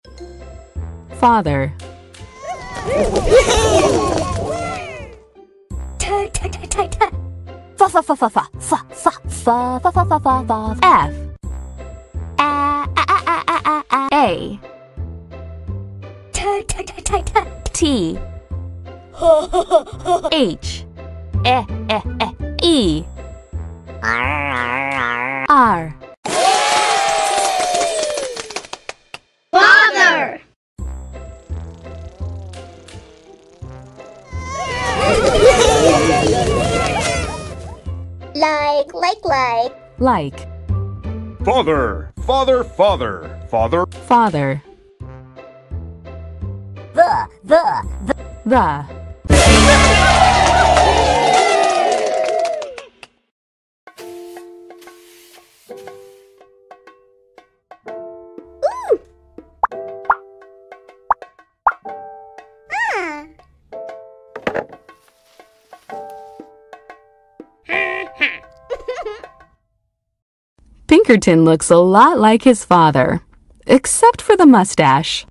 Father. F. A. T. H. E. R. Father. Like. Father, father, father, father. Father. The. Pinkerton looks a lot like his father, except for the mustache.